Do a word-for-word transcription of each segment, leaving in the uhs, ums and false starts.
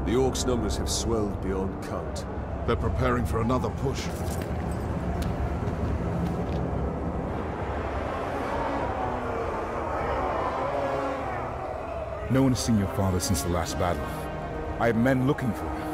The Orcs' numbers have swelled beyond count. They're preparing for another push. No one has seen your father since the last battle. I have men looking for him.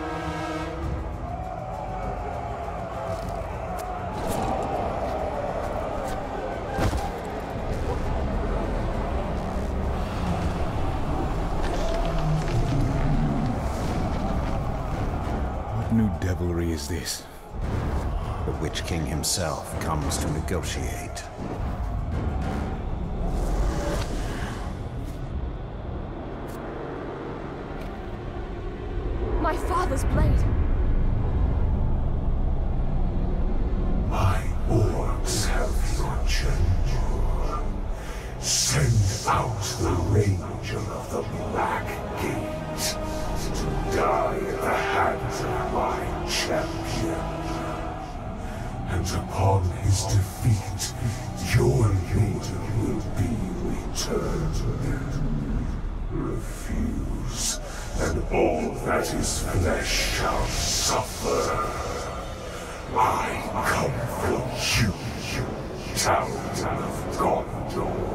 What new devilry is this? The Witch King himself comes to negotiate. My father's blade! My orcs have your general. Send out the Ranger of the Black Gate to die at the hands of my champion. And upon his defeat, your leader will be returned. Refuse, and all that is flesh shall suffer. I come for you, you town of Gondor.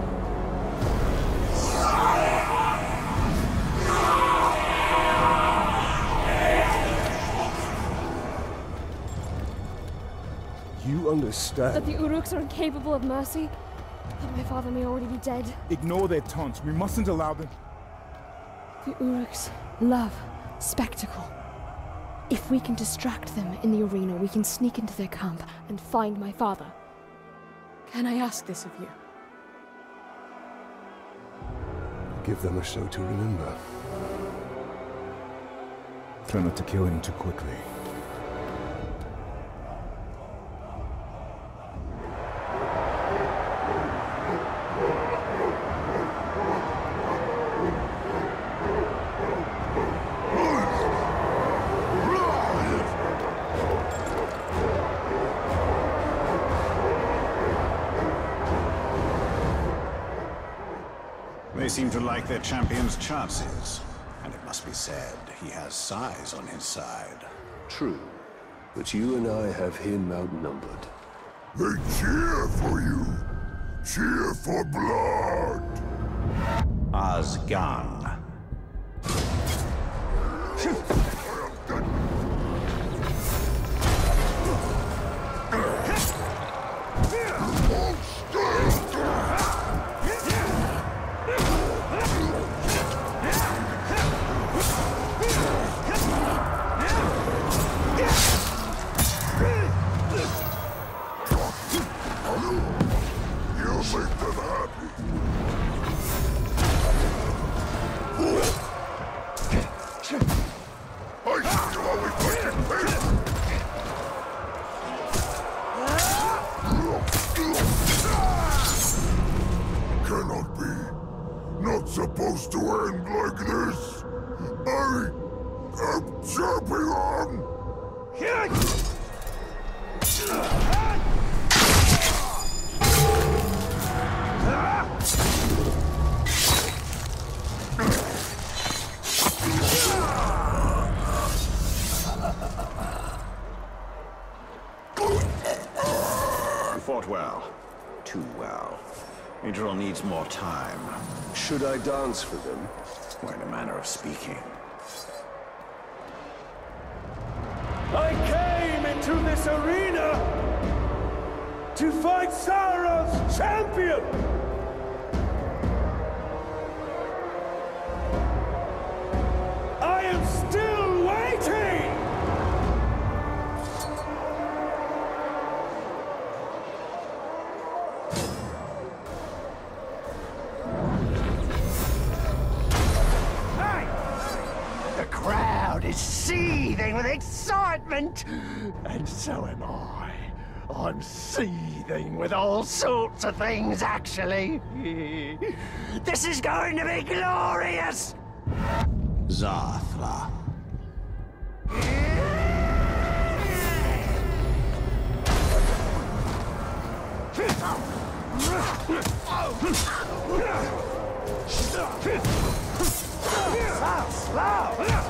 You understand? That the Uruks are incapable of mercy? That my father may already be dead? Ignore their taunts. We mustn't allow them. The Uruks love spectacle. If we can distract them in the arena, we can sneak into their camp and find my father. Can I ask this of you? Give them a show to remember. Try not to kill him too quickly. They seem to like their champion's chances. And it must be said, he has size on his side. True. But you and I have him outnumbered. They cheer for you. Cheer for blood. Osgan. Cannot be. Not supposed to end like this. I am champion. You fought well. Too well. Idril needs more time. Should I dance for them? Or in a manner of speaking. I came into this arena to fight Sauron's champion! I am still waiting! The crowd is seething with excitement, and so am I. I'm seething with all sorts of things, actually. This is going to be glorious! Zathla. So slow!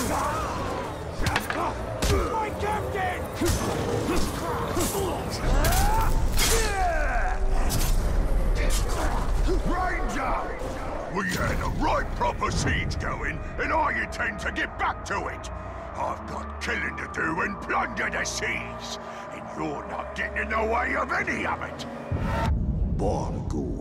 My captain! Ranger! We had a right proper siege going, and I intend to get back to it. I've got killing to do and plunder the seas, and you're not getting in the way of any of it. Borgu.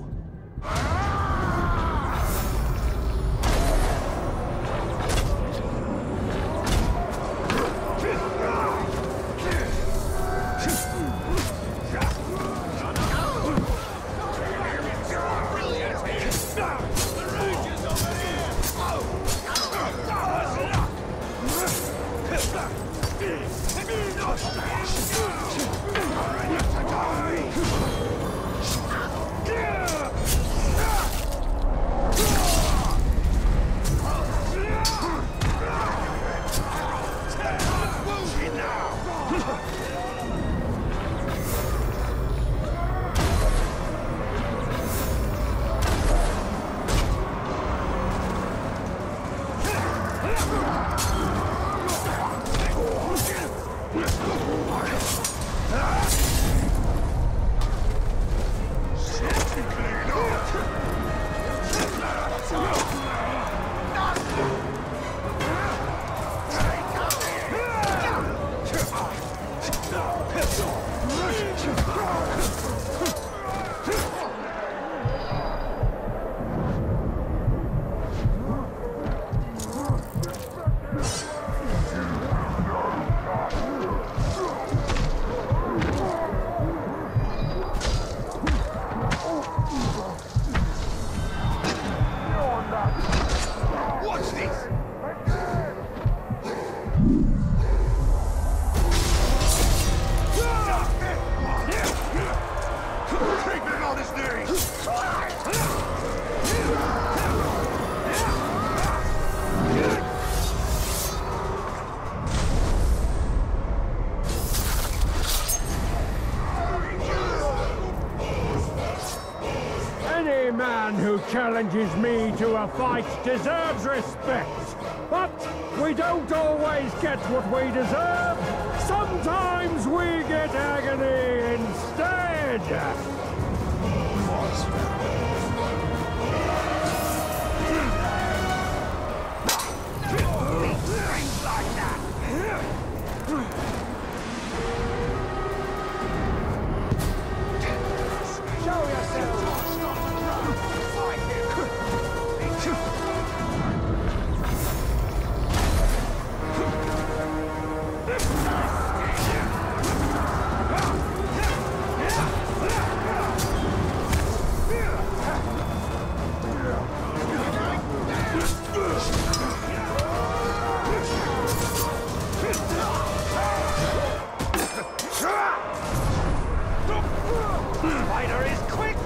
Any man who challenges me to a fight deserves respect. But we don't always get what we deserve. Sometimes we get agony instead. Show yourself! Spider is quick!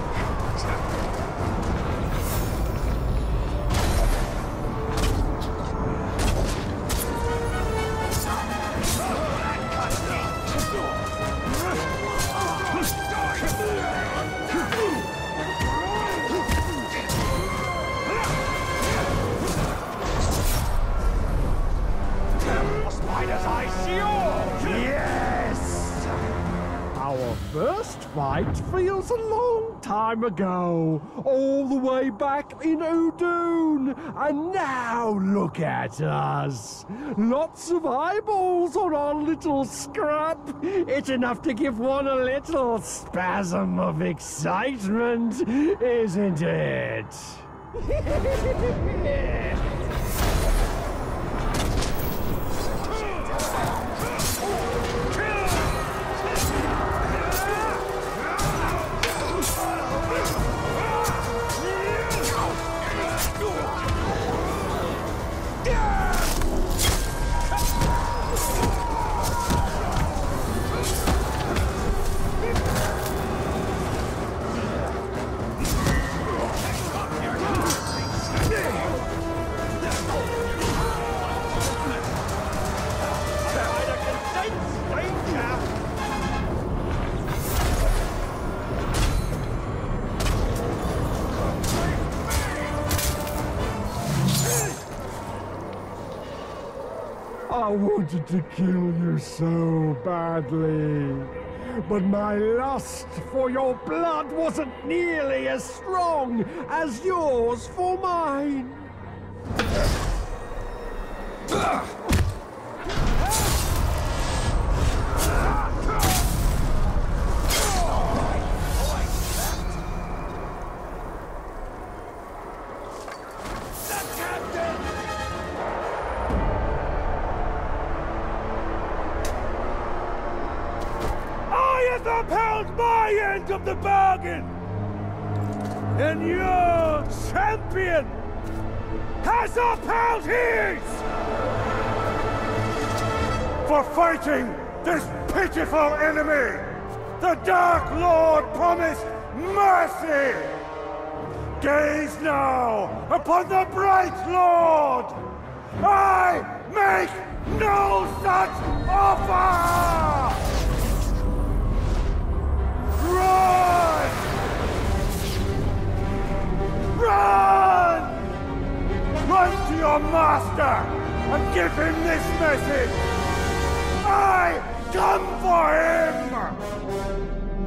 Spider's eyes yours! Yes! Our first fight feels a long time ago, all the way back in Udun, and now look at us. Lots of eyeballs on our little scrap. It's enough to give one a little spasm of excitement, isn't it? I wanted to kill you so badly. But my lust for your blood wasn't nearly as strong as yours for mine. Upheld my end of the bargain! And your champion has upheld his! For fighting this pitiful enemy, the Dark Lord promised mercy! Gaze now upon the Bright Lord! I make no such offer! Run! Run! Run to your master and give him this message! I come for him!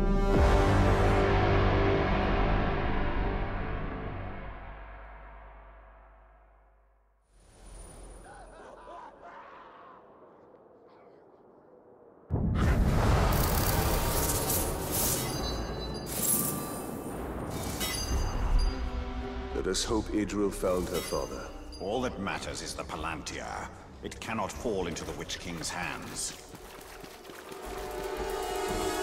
Let us hope Idril found her father. All that matters is the Palantir. It cannot fall into the Witch King's hands.